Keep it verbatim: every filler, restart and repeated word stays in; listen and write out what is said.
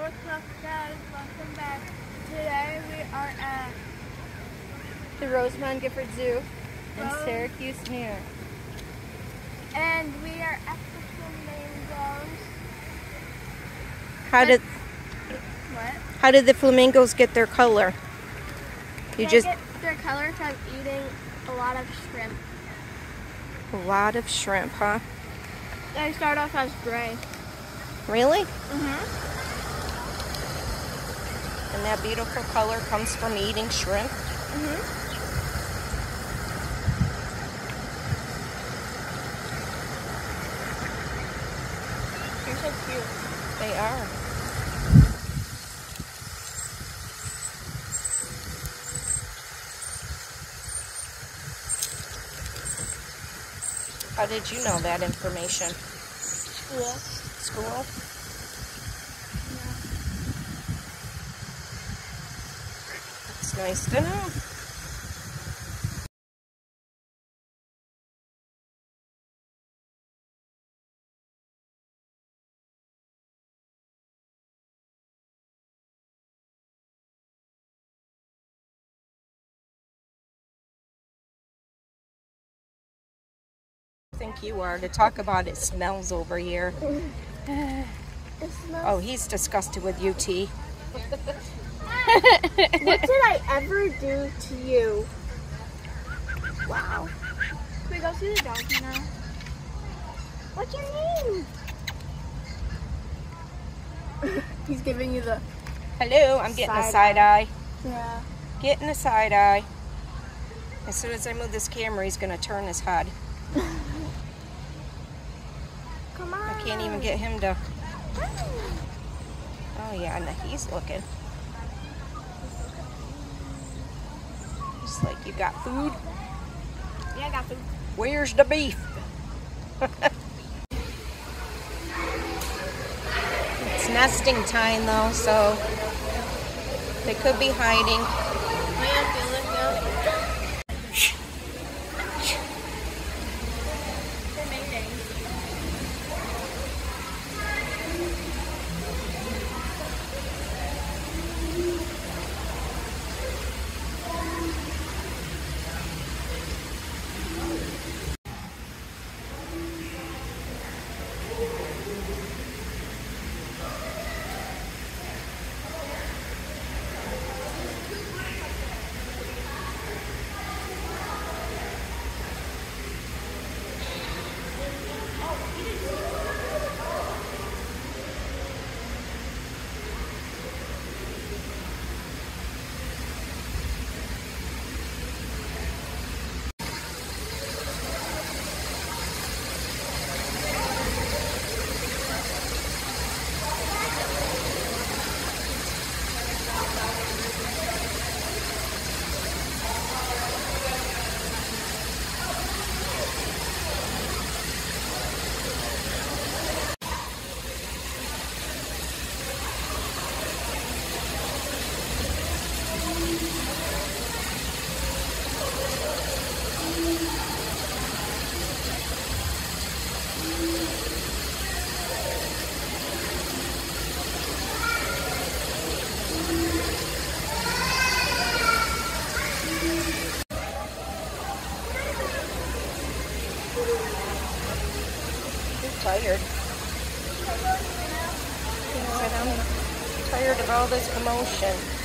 what's up, guys? Welcome back. Today we are at the Rosemont Gifford Zoo in Rose. Syracuse, New York. And we are at the flamingos. How did What? how did the flamingos get their color? You They just get their color from eating a lot of shrimp. a lot of shrimp, huh? They start off as gray. Really? Mm-hmm. And that beautiful color comes from eating shrimp? Mm-hmm. They're so cute. They are. How did you know that information? School. School? It's nice to know. I think you are to talk about it smells over here. It smells. Oh, he's disgusted with U T. What did I ever do to you? Wow. Can we go see the donkey now? What's your name? He's giving you the... Hello, I'm getting Side a side eye. Yeah. Getting a side eye. As soon as I move this camera, he's going to turn his head. Come on. I can't even get him to... Oh yeah, no, he's looking. Just like, you got food? Yeah, I got food. Where's the beef? It's nesting time though, so they could be hiding. They're mating. Tired. Yes, I'm tired of all this commotion.